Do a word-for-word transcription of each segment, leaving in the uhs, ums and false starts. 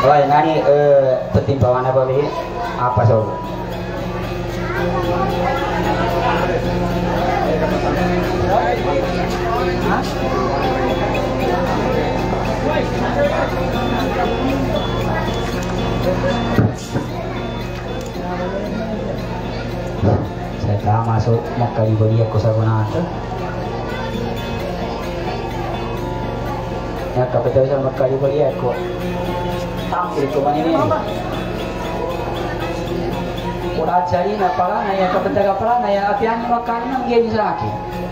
Wah, nani eh pertimbangan apa ini? Apa sob? Hah? Saya telah masuk Makkah ibadi aku sagunata. Ya kapitaw sa Makkah ibadi ako. Tampil ko man ini. Udah cari na pala na ya kapitaw pala na ya apian makan nang gini sa akin.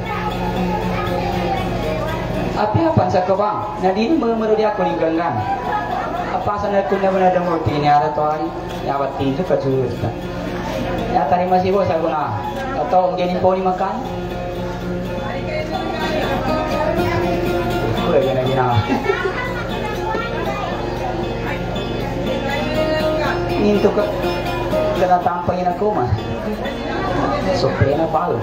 Api apa sa kabang? Na din mo mo dia ko linggangan. Apa sana ko na bana damo tini ara to ari. Ya batti itu kacur. Ya tari masih bos aku na. Atau gini po ni makan. Udah gini gini. Ini tuh ke kena tampangin aku mah. Soprena palu.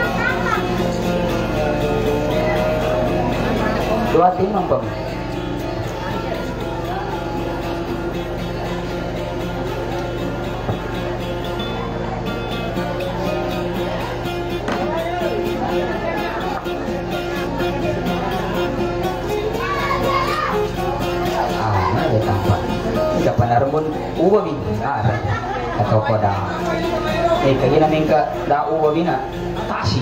Dua tim bang. Kapan pun uwa bina atau koda. Eh kaya namin ka da uwa bina tashi.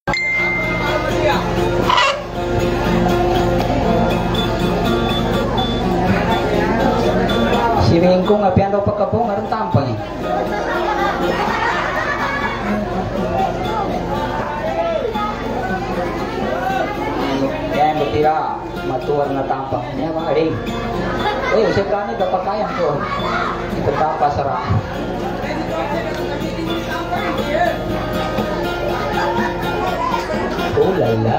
Si Bengkong apian daw pagkapong aron tampang eh. Yan betira matuwar na tampang. Ya mga ring. Eh, usap kami dapat kaya ko. Ito tapa sarap. Oh lala.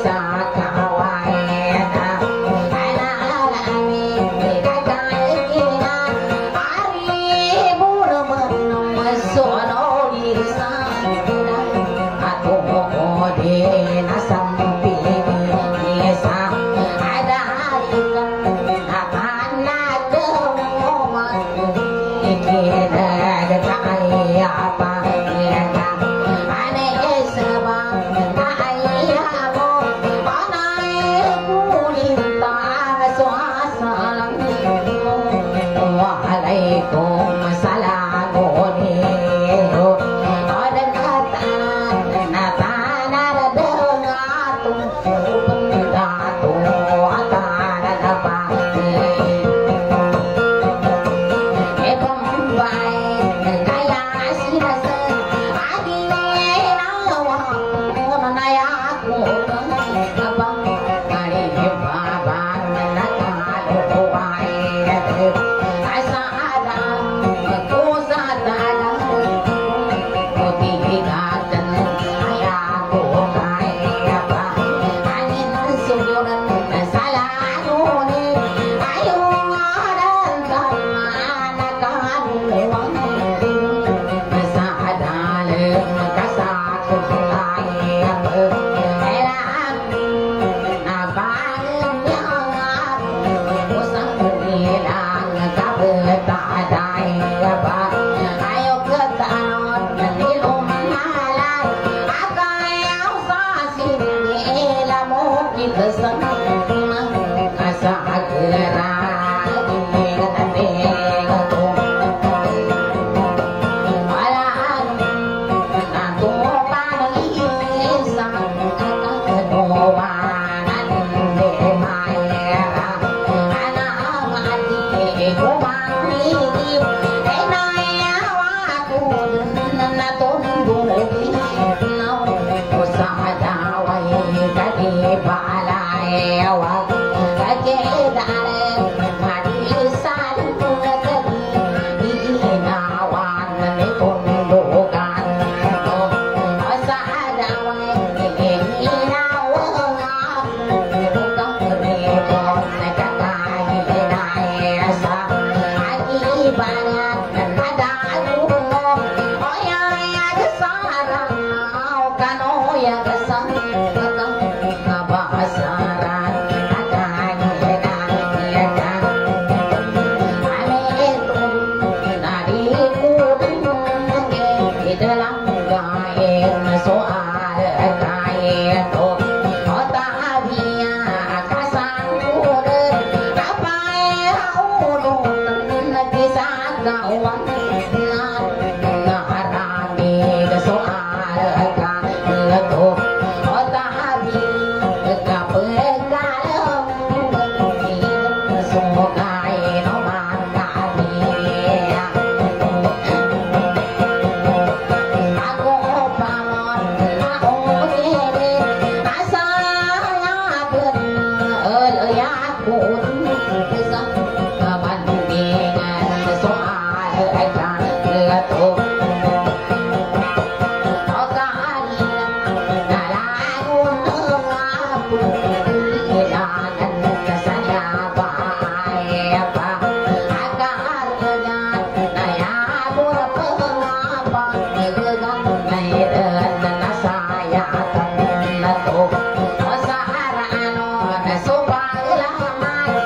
Hãy subscribe cho kênh Ghiền Mì Gõ để không bỏ lỡ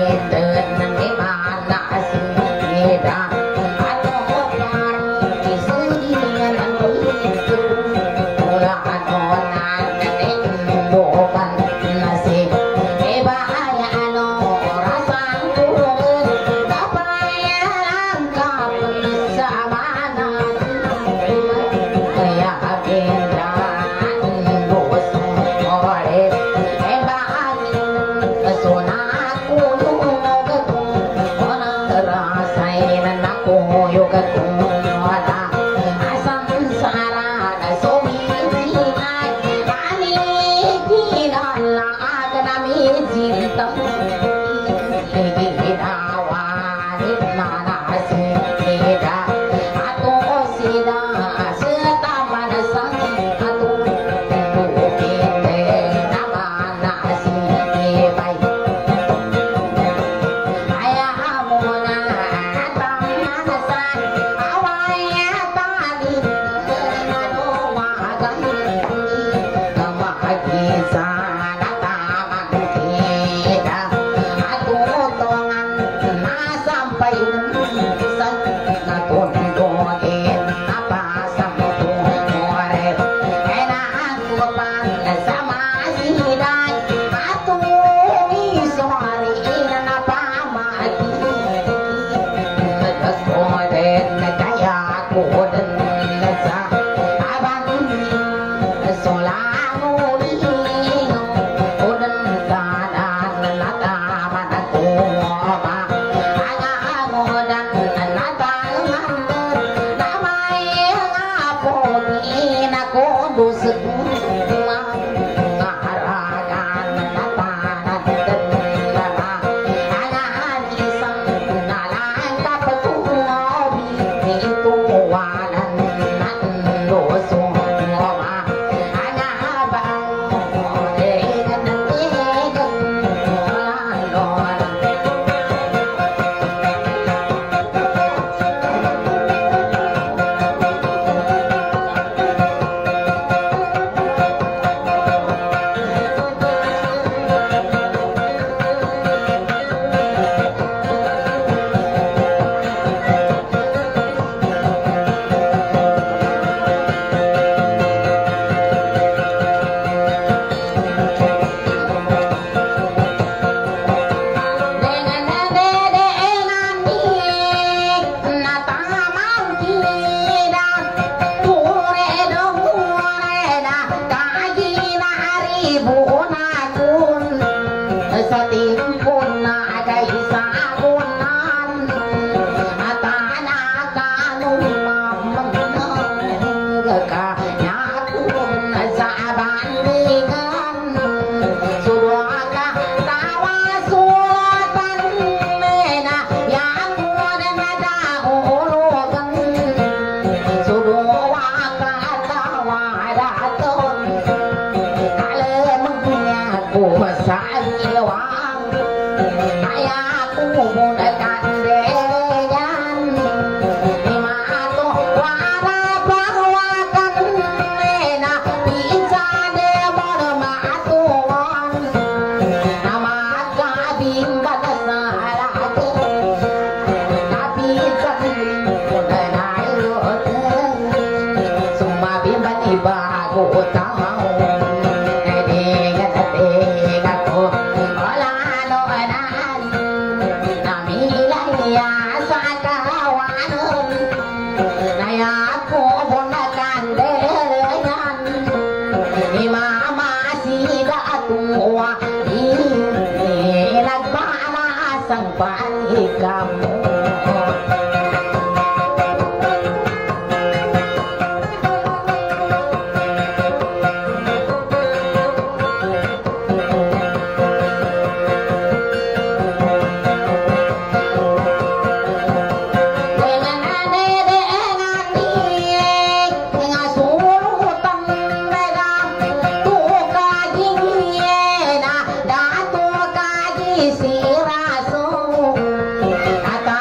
Siraso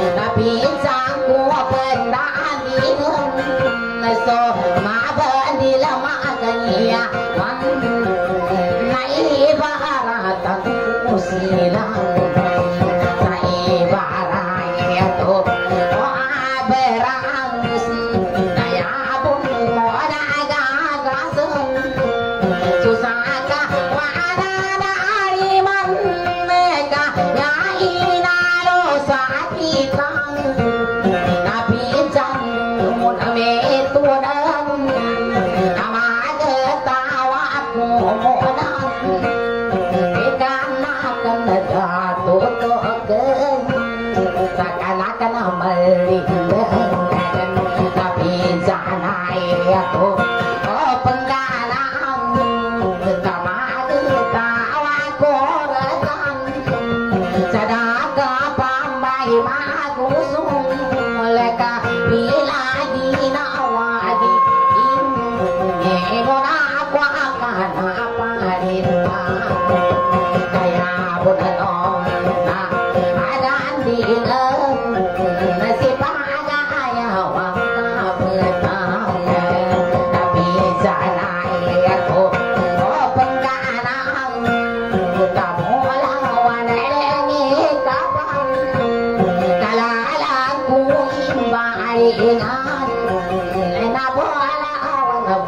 tapi cangku pendani so ma bandi lama kania wan nai baratan usila nai baraya to aberang naya bun moda ga gasun susaka wana dari man mega ya ina lo sakitang nabi jang mun ame tu dan ama ketawa aku modan karena akan jatuh ke seakan-akan melihat tapi jangan itu oh penggalan sama ketawa korekan sedangkan pambai magusung mereka bila dinawadi ini guna aku akan apa dinda kaya bulan om nah ada dina nasib agaya wangka betang tapi jangan aku oh penggalan kamu lawan lengi kapan kalalaku imbalingan na bola awan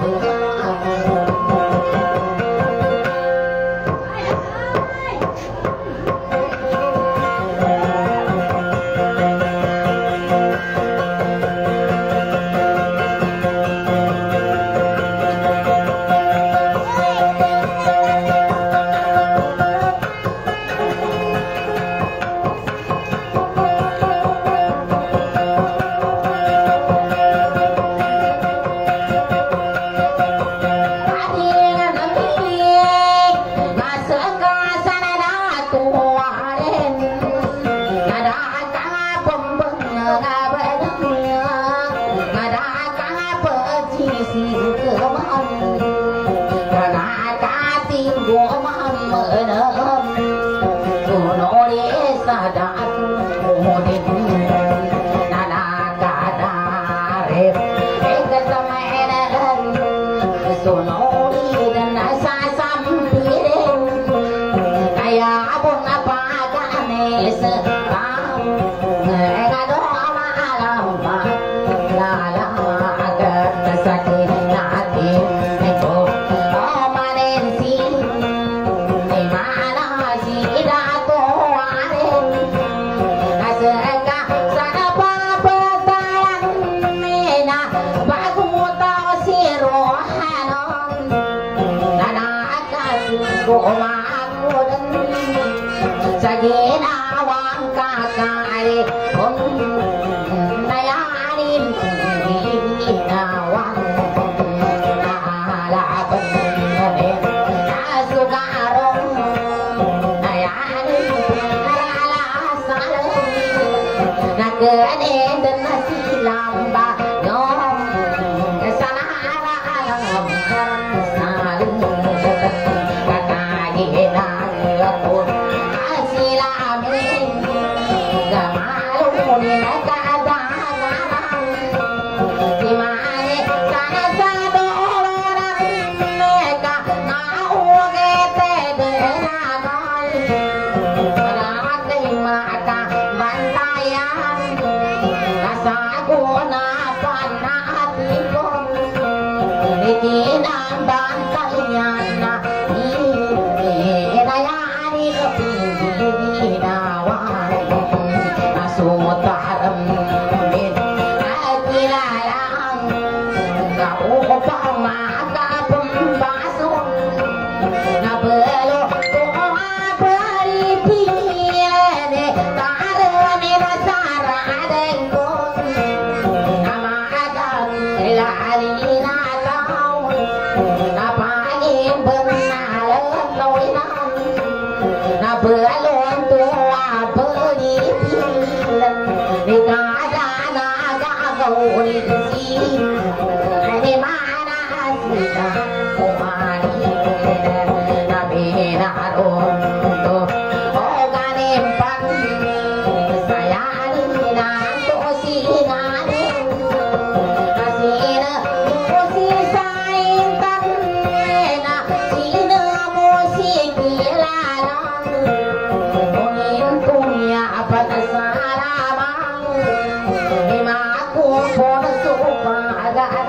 Nah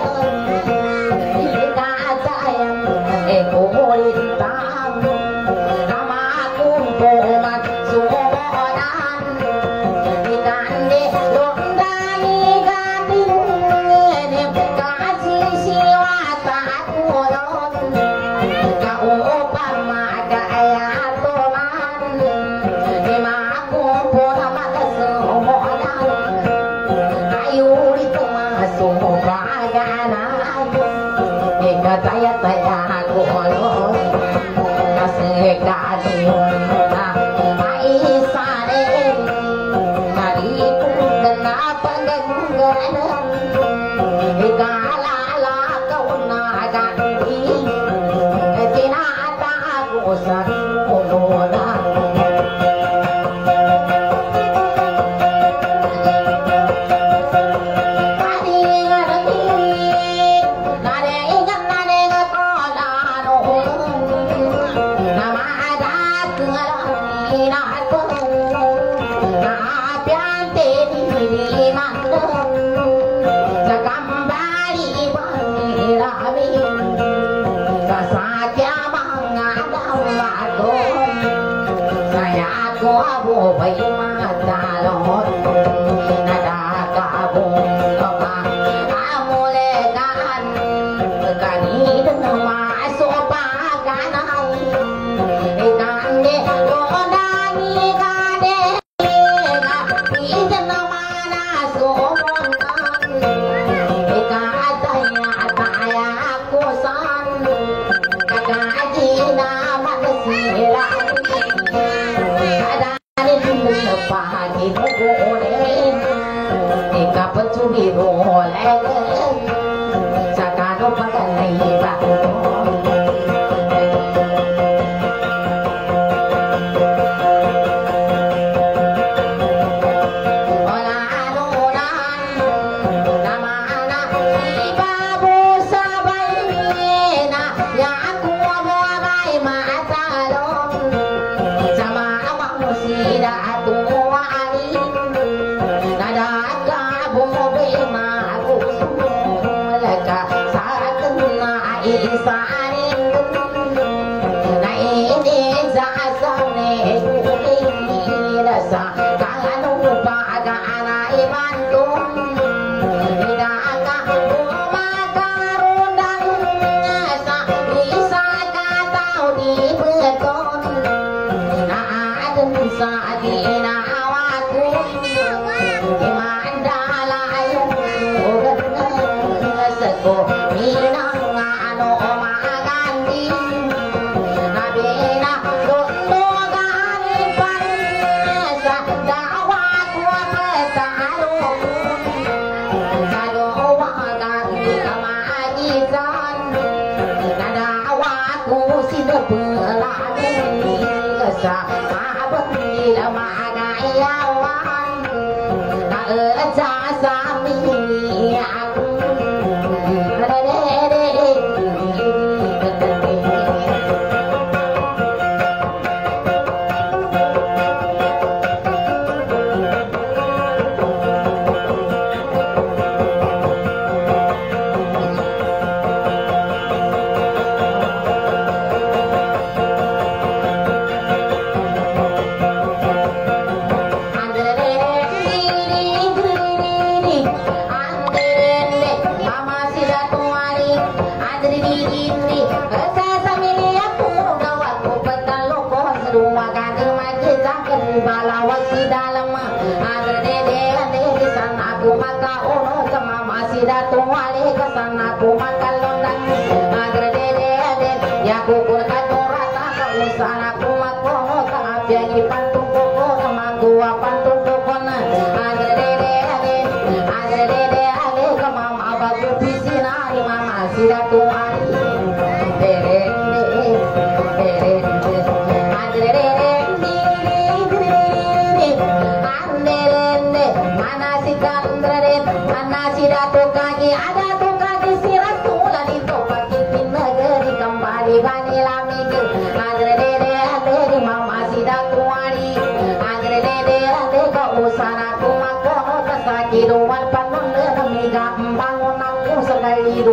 Kehidupan penuh dengan mega membangun aku sekali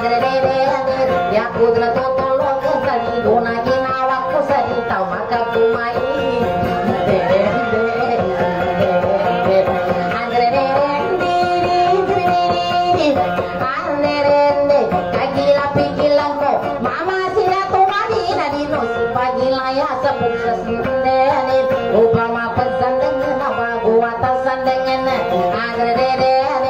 andre de de ya kudra to to lo ke sari dona ginawa ko sari tau maka kumai de de de andre de de de andre de kagila pikilan ko mama sila to madina di no pagila ya sapuk sesinde upama pesan dengan apa gua tasan dengan andre de de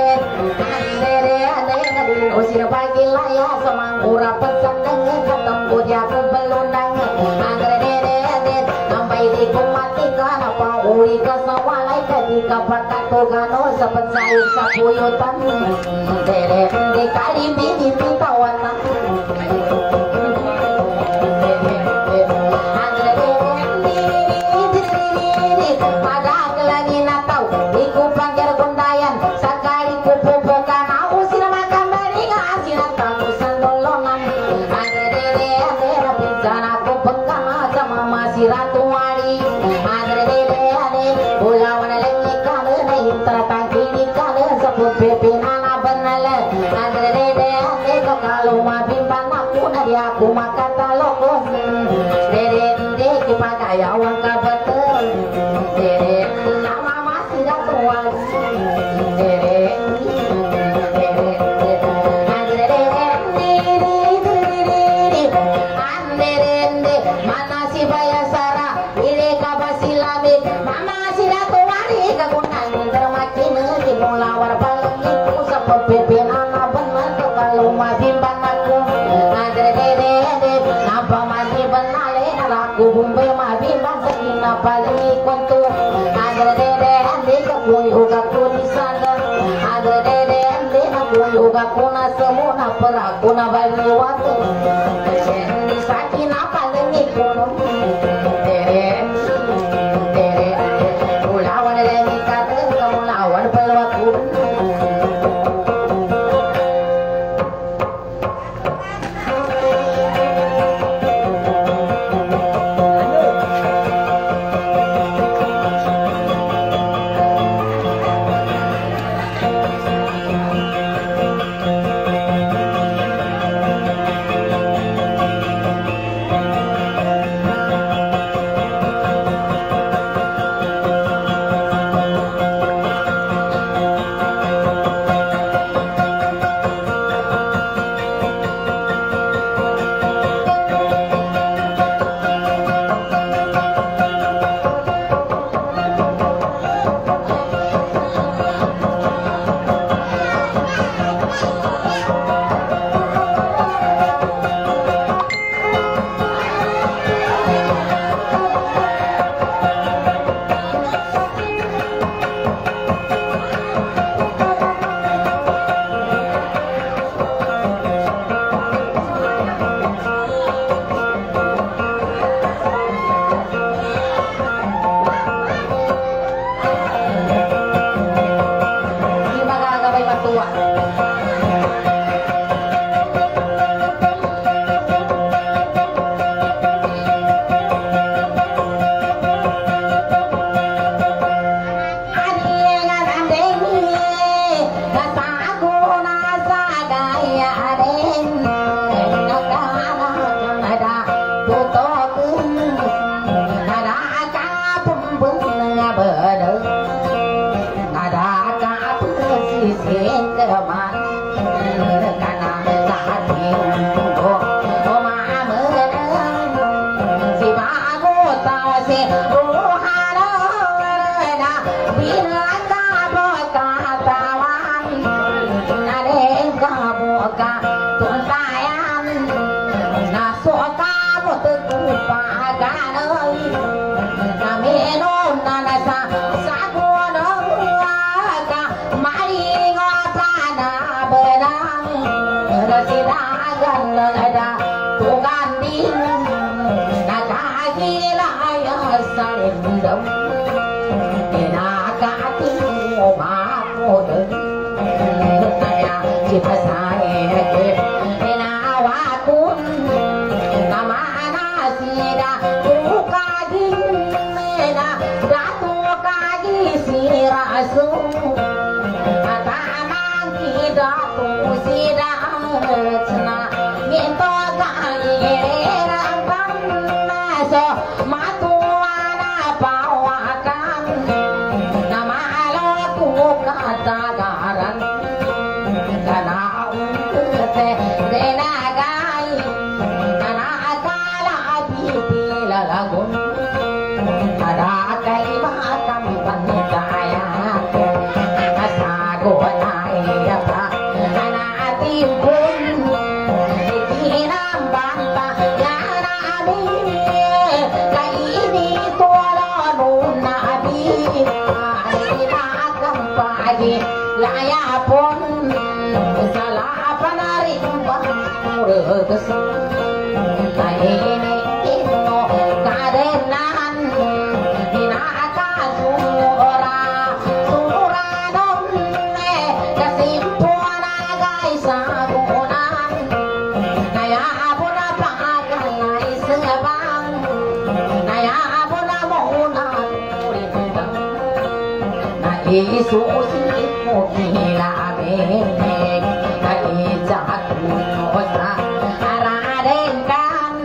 Usir pagi laya semangkura pesan dengan ketemu dia kebelundang Angre dede sampai di kumati kenapa uli kesawalai ketika perkatu gano sepet sayur sapuyutan dede di kali bini pitawan Angre dede pada lagi natau di kupangkir gundayan sakali kupu bukan usir makan Ratu wali agre dede ade ulawan lengi kale nei tatang kini kale sebut pepinana benale agre dede ade ko kalau mabimban aku nadi aku makata lokos dede dede kipakai awang kabetul dede nama masih ratu wali dede dede agre dede dede dede mana si bayar lawar paling itu sepepin anak benar kalau mabimban aku agre dede napa mati benale aku bumbe mabimban sekina paling kontu agre dede aku juga kuni sana agre dede aku juga kuna semua peraku na bali watu di sakina paling ikono dede dede ulawan lagi kata kamu lawan pelwaku Sida lagi laya pun salah panari urus ini ino kadenan dinaka sura sura donne kasimpuna guys sabunan naya abuna pakan nai sebang naya abuna mohunan muridang nai susi mukila benek nai jatuh osa araden kan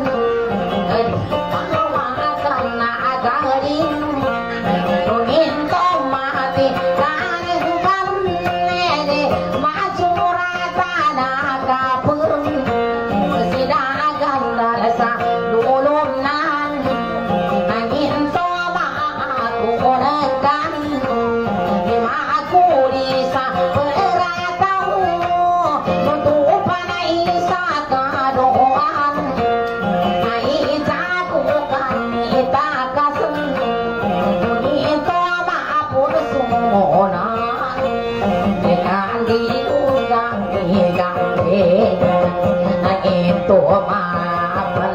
makan nagarin rungin tomati kanin kan nene macura tanah kapun sidagan lalasa dulunan angin toma aku onekan lima aku bisa beratau untuk panai sakadoan ai jakukan ita kasen itu maapun sumonan dengan diugang digang na itu maapan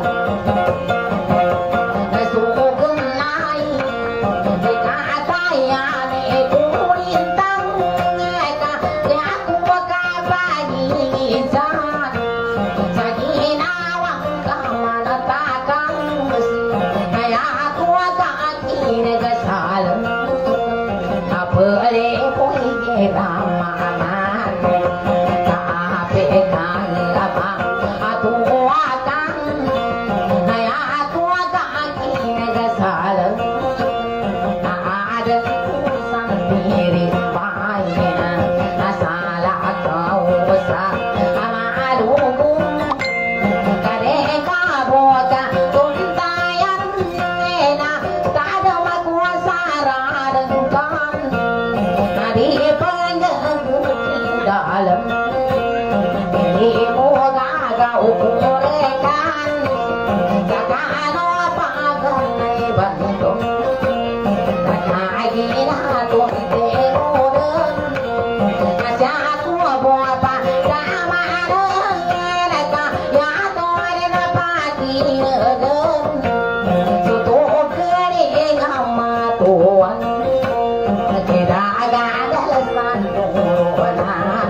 sugunay dikatayan ikurintang ka yaku kabagisan sa ginawang kamanatakan kaya ako kakinagasalan kapali ko'y giramaman kape kang labang atuwakan kaya ako kakinagasalan naadan kusang pirit bayan nasala kau sa amalubong kadeka boga tuntayan na tada magwasaradan kan nadi dalam ini mo gagaukurekan kakano paganay bandong nakaginaton terodan asya ako buwapa kamanan naka yaton na paginagan sutok kering amatuan kidagagalasan urunan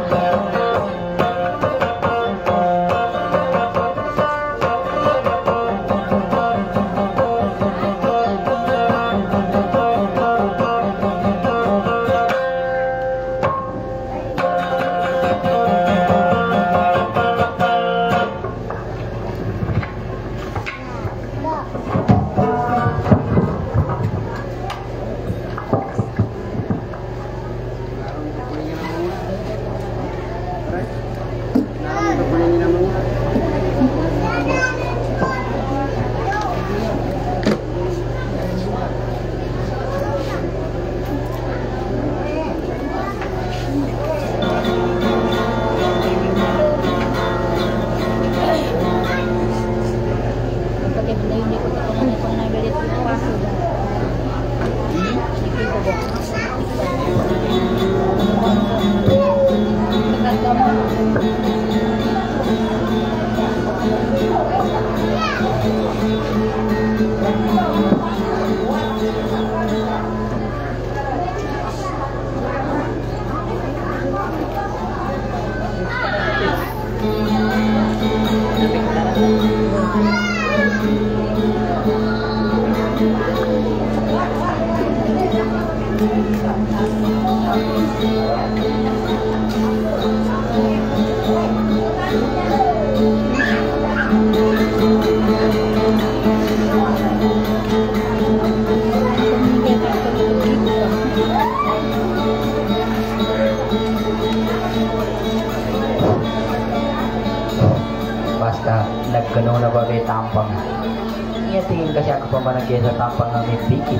basta nagkano na ba may tampang iya tingin kasi ako pa managkaya sa tampang na may pikit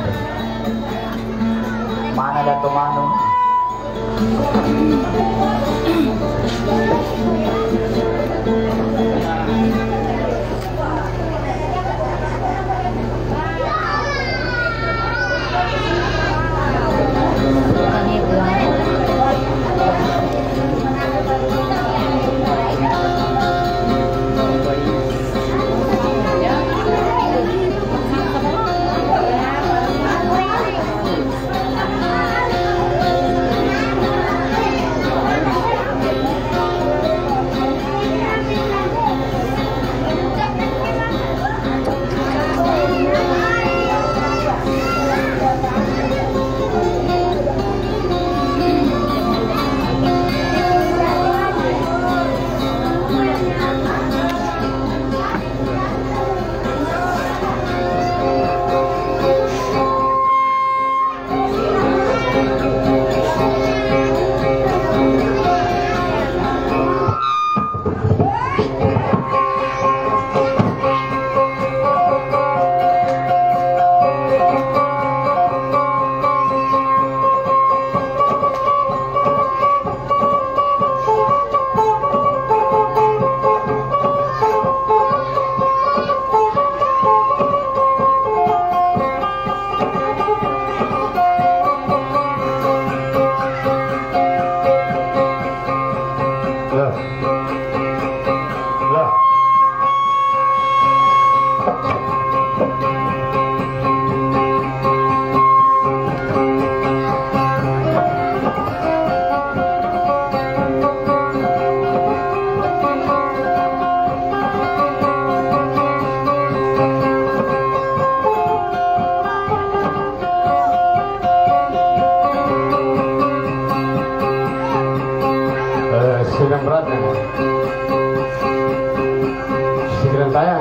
mana na tumano sedang beratnya pikiran saya.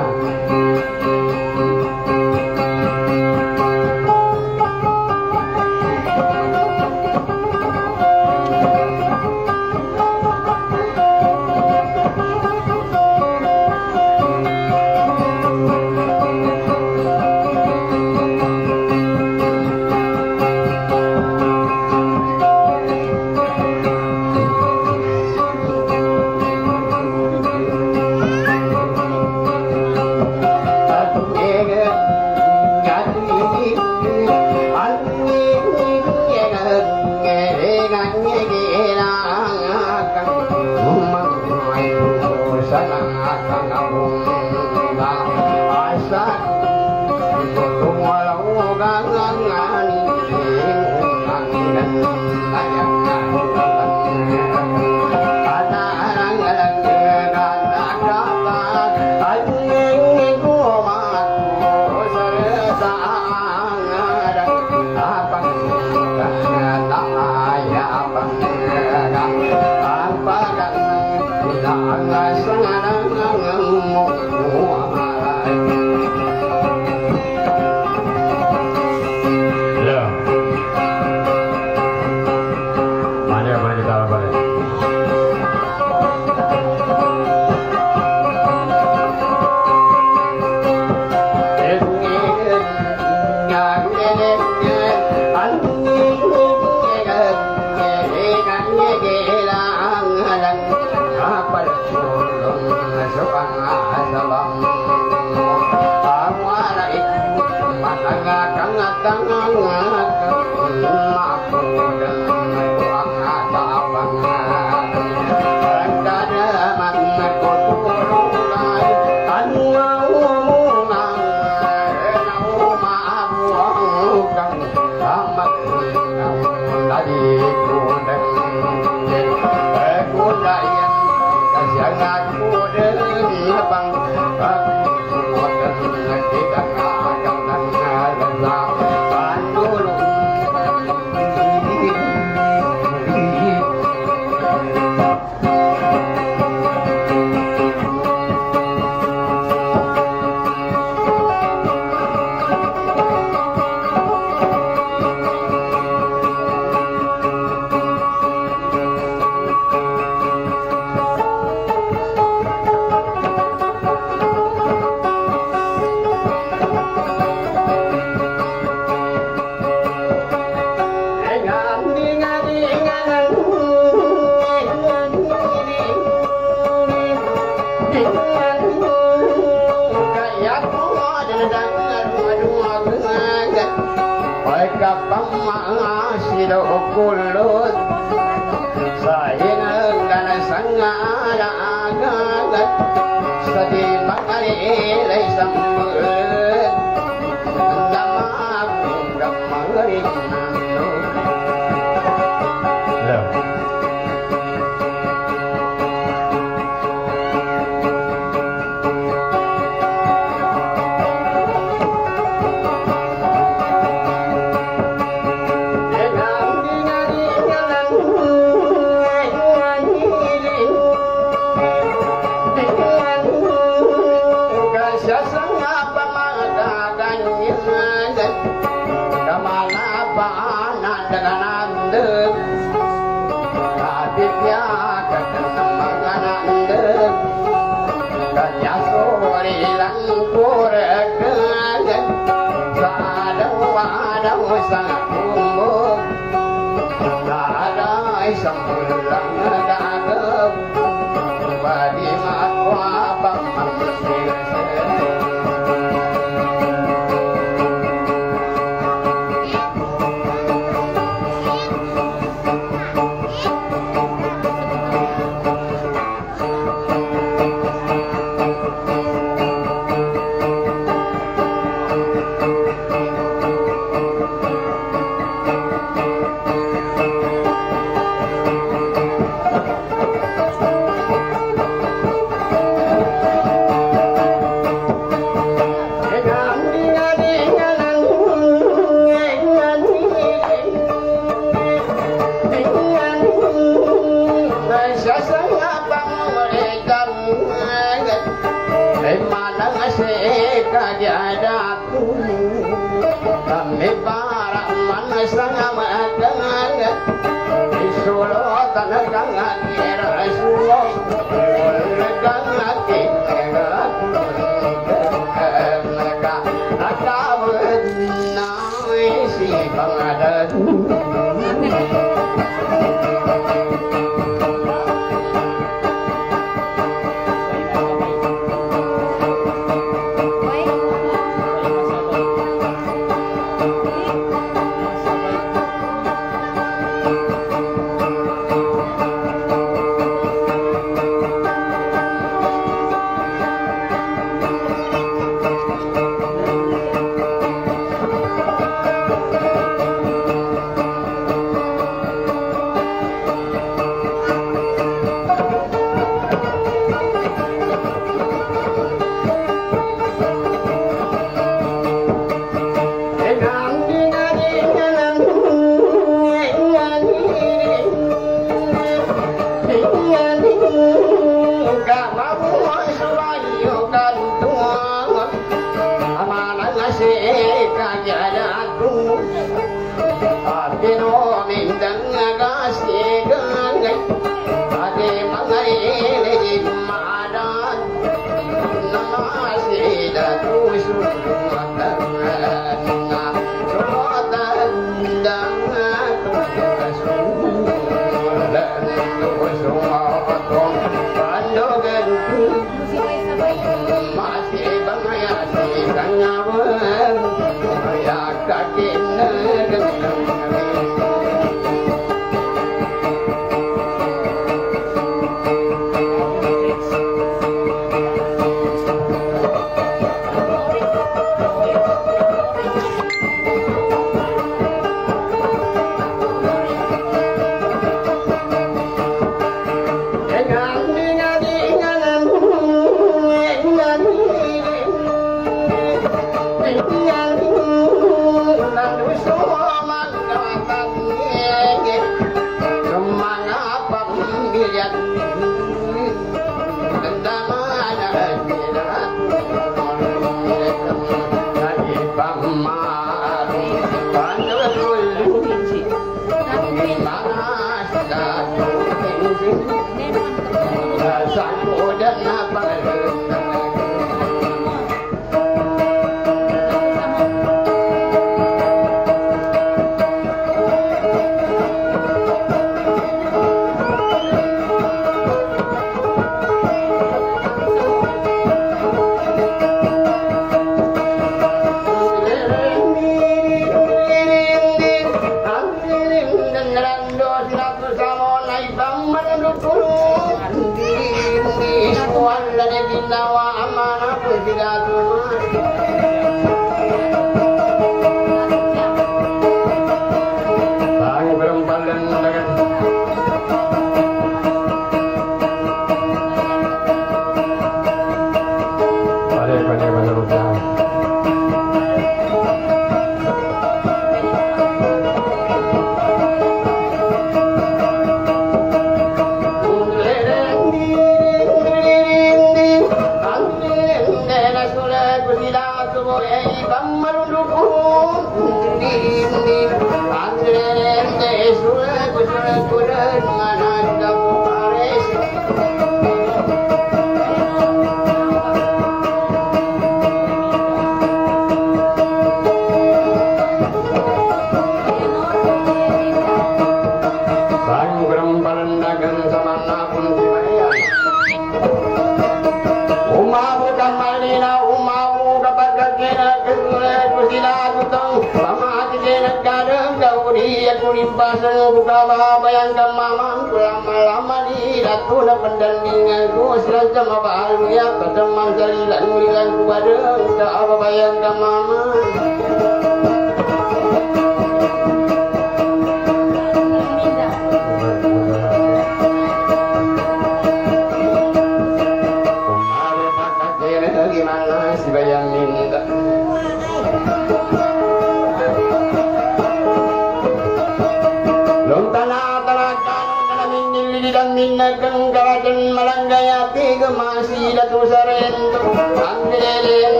Thank you.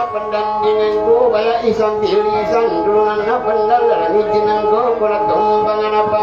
pendandinganku baya isan tilisan durungan pendal rani jenengku kulat tumpangan apa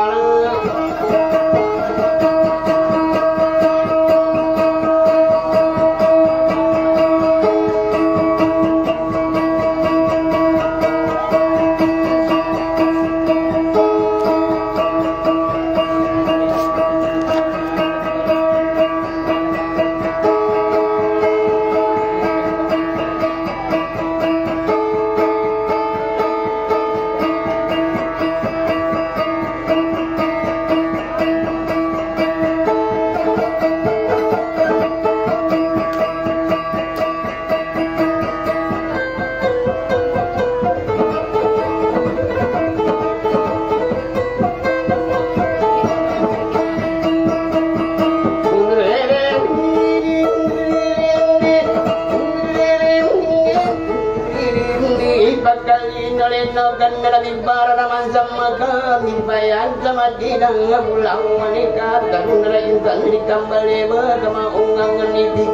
Madinang pulang menikah dan insan dikembali berkemaungan itu.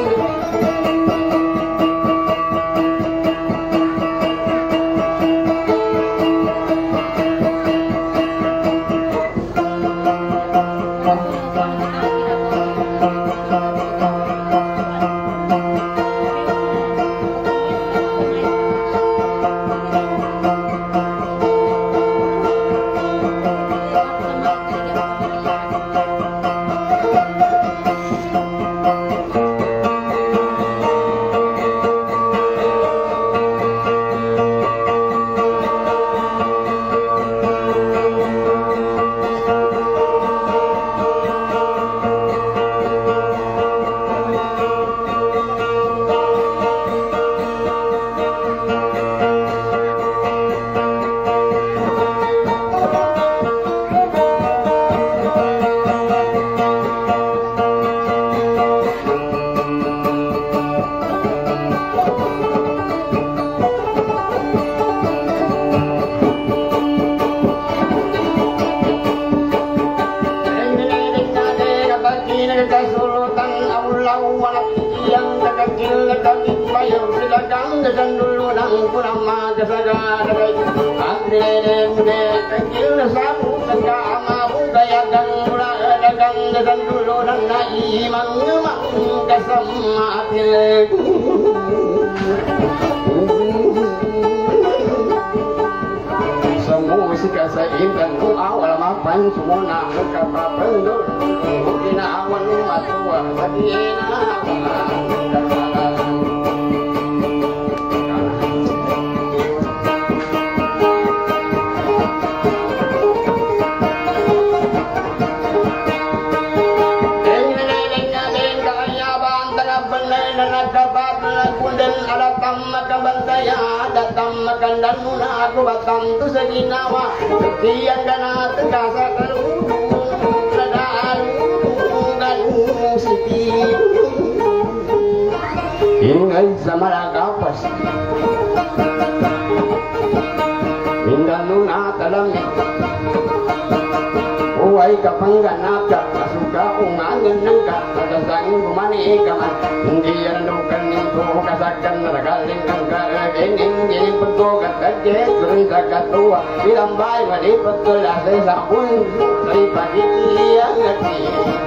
Semua sikap seimbang ku awal mapan semua nak kapal pendul mungkin awan matua badina makan dan muna aku batam tu seginawa sekian dana tegasa terhubung ledaru galuh siti ingai samara kapas indah nuna dalam uai kapanggan nakak suka ungangan nangka ada sang rumani kaman indian dukan itu kasakan ragaling angka enging jadi pegogat kaje cerita katua dilambai wadi betul ada sabun dari pagi dia ngerti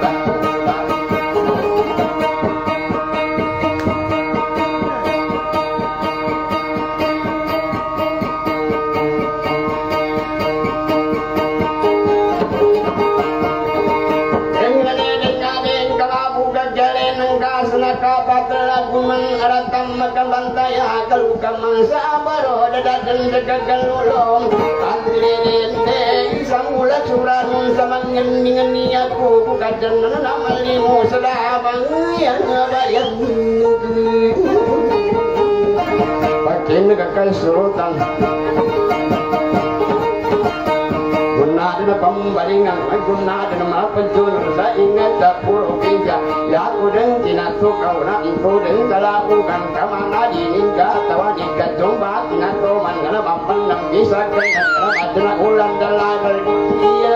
bantaya kalau kaman sabaro dadakan degagal ulong adrende samula curang samangen dengan niatku bukan dengan nama limu sedabang yang bayang pakin kekal surutan guna dina pembaringan guna dina mapenjul sa ingat dapur pinja ya kudeng tina kau nak itu dan lakukan kamana diingga tawa diga domba tina to mangana bampan nam bisa kena adna ulang dalam berdia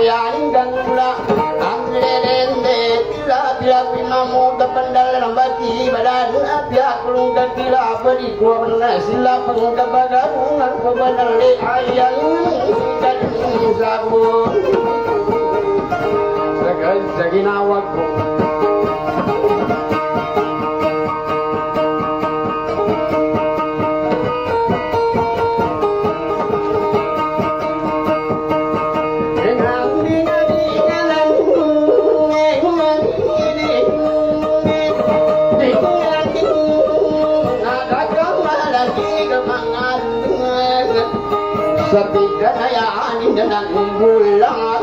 yang gangla andre dende bila bila pinamu tapandal rambati badan abia kulung gila beri gua benar sila penggabagarungan ko benar le ayang dan sabun segal saginawaku Sabika na yan na nanggulang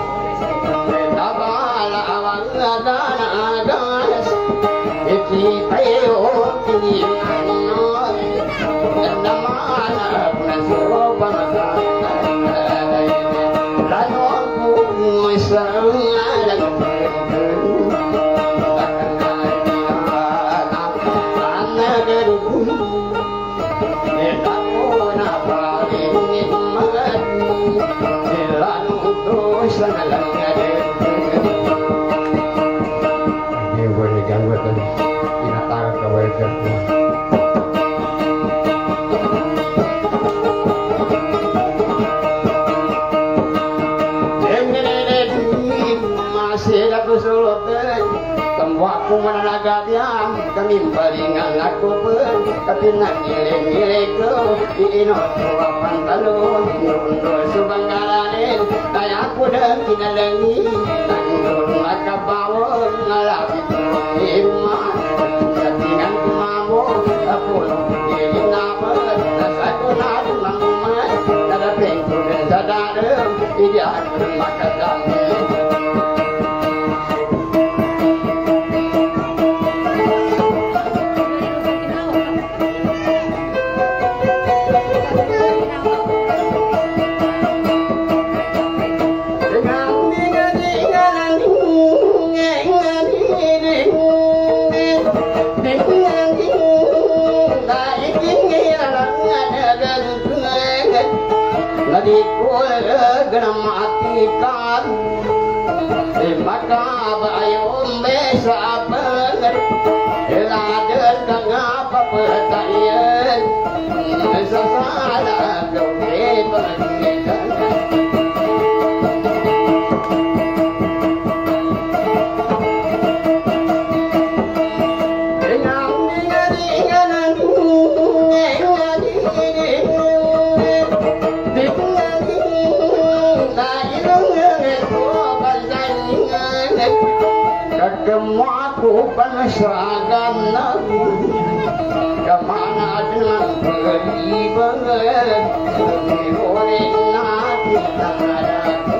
Tabala awang aganas Ikitayo kiniman Naman na sopa magkakay Lalo po isang Aku menanagadiam kami palingan aku pun tapi nak nilai-nilai ke ino tuapan talun nundo subangalanin kaya aku dah kinalangi nandun makabawon ngalabi rumah katingan kumamu aku nungguin nama nasa ko na dumangumay nadapeng ko din sa dadam idihan ko makadami genam atikan maka bayom besa bener laden ngapa pertanyaan sesala gawe pengikan Kemaku panasyagan kemana dengan beri banget dihorin nanti tanganku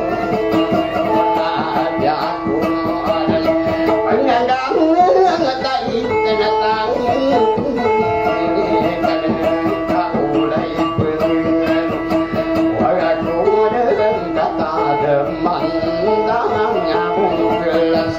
ada aku ada pengadang ngetai tenatang kan kau lay pengen walaku dengan kata deman tangannya gelas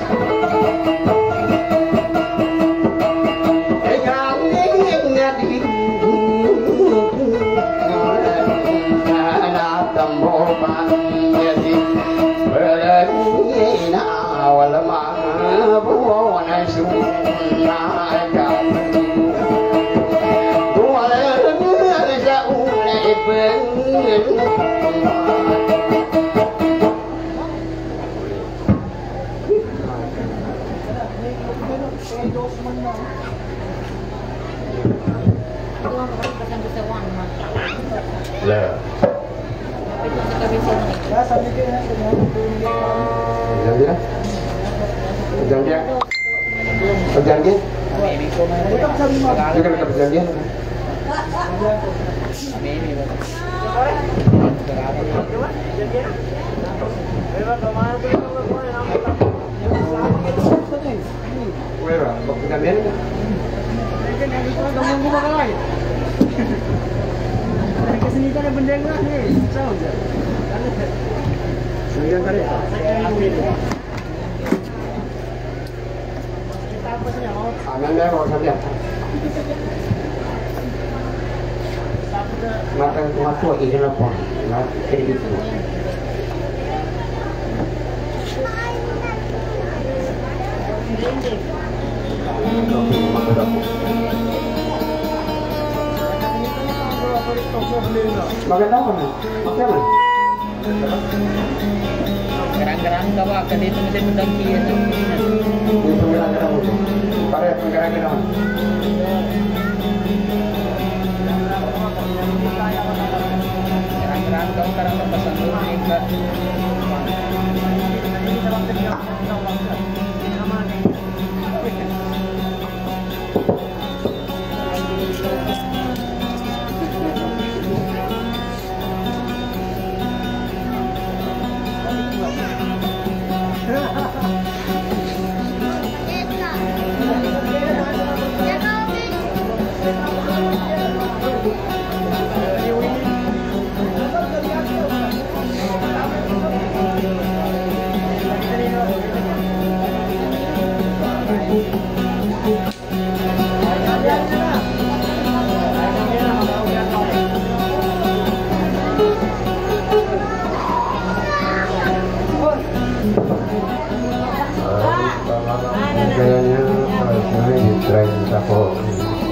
Lah. Jangan. Jangan. Jangan. Jangan ke perjanjian. Wera, perjanjian kan? Kesini kan ada benda lah ni, tahu je. Sembilan kali. Anak dia bawa saja. Makan makan ini apa? Nak jadi itu. Maganda ko na. Okay man. Gerang-gerang ka ba? Kasi dito masih mendangkian. Dito gerang-gerang mo. Pare, gerang-gerang. Gerang-gerang ka karang papasan mo ka. Kayaknya kalau ini tren aku